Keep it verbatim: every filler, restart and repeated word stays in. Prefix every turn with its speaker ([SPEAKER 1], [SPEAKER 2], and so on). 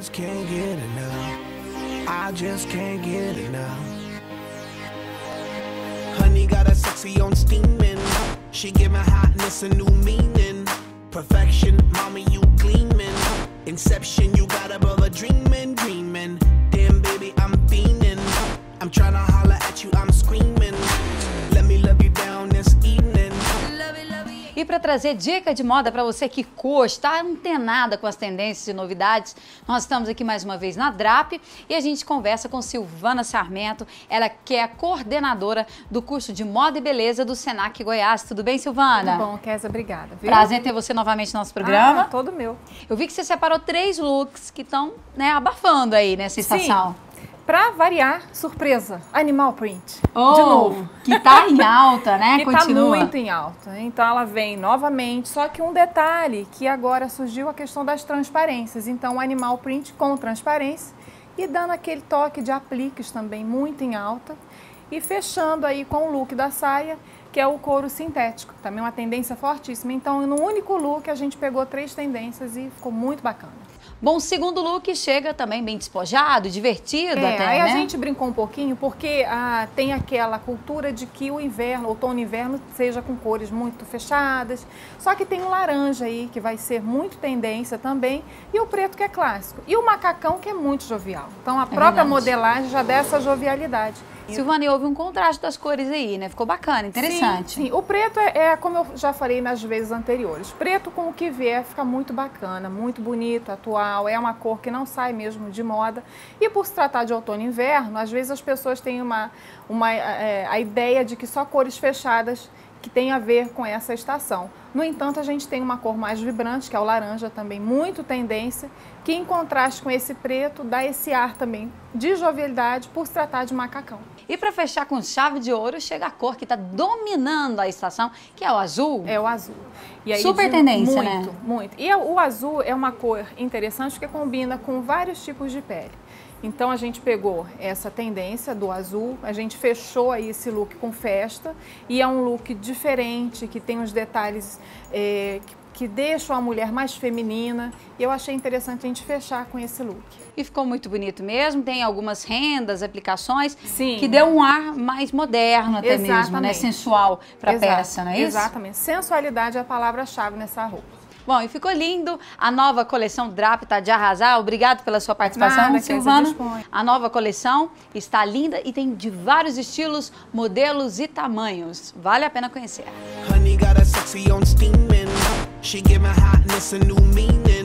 [SPEAKER 1] just can't get enough. I just can't get enough. Honey got a sexy on steaming. She giving hotness a new meaning. Perfection, mommy, you gleaming. Inception, you got a brother dreaming, dreaming. Damn, baby, I'm fiending. I'm tryna holler at you, I'm screaming. Let me love you down this evening.
[SPEAKER 2] E para trazer dica de moda para você que curte, está antenada com as tendências e novidades, nós estamos aqui mais uma vez na Drap e a gente conversa com Silvana Sarmento, ela que é a coordenadora do curso de Moda e Beleza do Senac Goiás. Tudo bem, Silvana?
[SPEAKER 3] Tudo bom, Kézia, obrigada. Viu?
[SPEAKER 2] Prazer ter você novamente no nosso programa.
[SPEAKER 3] Ah, todo meu.
[SPEAKER 2] Eu vi que você separou três looks que estão, né, abafando aí nessa estação.
[SPEAKER 3] Sim. Pra variar, surpresa, animal print,
[SPEAKER 2] oh,
[SPEAKER 3] de novo.
[SPEAKER 2] Que tá em alta, né?
[SPEAKER 3] Que
[SPEAKER 2] Continua.
[SPEAKER 3] tá muito em alta. Então ela vem novamente, só que um detalhe, que agora surgiu a questão das transparências. Então o animal print com transparência e dando aquele toque de apliques também muito em alta. E fechando aí com o look da saia, que é o couro sintético, também uma tendência fortíssima. Então no único look a gente pegou três tendências e ficou muito bacana.
[SPEAKER 2] Bom, o segundo look chega também bem despojado, divertido
[SPEAKER 3] é,
[SPEAKER 2] até,
[SPEAKER 3] aí
[SPEAKER 2] né?
[SPEAKER 3] a gente brincou um pouquinho porque ah, tem aquela cultura de que o inverno, outono e inverno, seja com cores muito fechadas. Só que tem o laranja aí, que vai ser muito tendência também, e o preto que é clássico. E o macacão que é muito jovial. Então a
[SPEAKER 2] é
[SPEAKER 3] própria
[SPEAKER 2] verdade.
[SPEAKER 3] modelagem já dá essa jovialidade.
[SPEAKER 2] Silvana, e houve um contraste das cores aí, né? Ficou bacana, interessante.
[SPEAKER 3] Sim, sim. O preto é, é, como eu já falei nas vezes anteriores, preto com o que vier fica muito bacana, muito bonito, atual, é uma cor que não sai mesmo de moda. E por se tratar de outono e inverno, às vezes as pessoas têm uma, uma, é, a ideia de que só cores fechadas que tem a ver com essa estação. No entanto, a gente tem uma cor mais vibrante, que é o laranja, também muito tendência, que em contraste com esse preto, dá esse ar também de jovialidade por se tratar de macacão.
[SPEAKER 2] E para fechar com chave de ouro, chega a cor que está dominando a estação, que é o azul.
[SPEAKER 3] É o azul. E aí,
[SPEAKER 2] super
[SPEAKER 3] de,
[SPEAKER 2] tendência,
[SPEAKER 3] muito,
[SPEAKER 2] né?
[SPEAKER 3] Muito, muito. E o azul é uma cor interessante porque combina com vários tipos de pele. Então a gente pegou essa tendência do azul, a gente fechou aí esse look com festa e é um look diferente, que tem uns detalhes é, que, que deixam a mulher mais feminina e eu achei interessante a gente fechar com esse look.
[SPEAKER 2] E ficou muito bonito mesmo, tem algumas rendas, aplicações,
[SPEAKER 3] Sim.
[SPEAKER 2] que deu um ar mais moderno até
[SPEAKER 3] Exatamente.
[SPEAKER 2] mesmo, né? Sensual para a peça, não é isso?
[SPEAKER 3] Exatamente, sensualidade é a palavra-chave nessa roupa.
[SPEAKER 2] Bom, e ficou lindo. A nova coleção Drap tá de arrasar. Obrigado pela sua participação,
[SPEAKER 3] Nada,
[SPEAKER 2] Silvana. A nova coleção está linda e tem de vários estilos, modelos e tamanhos. Vale a pena conhecer.
[SPEAKER 1] Honey got a sexy on steaming. She giving hotness a new meaning.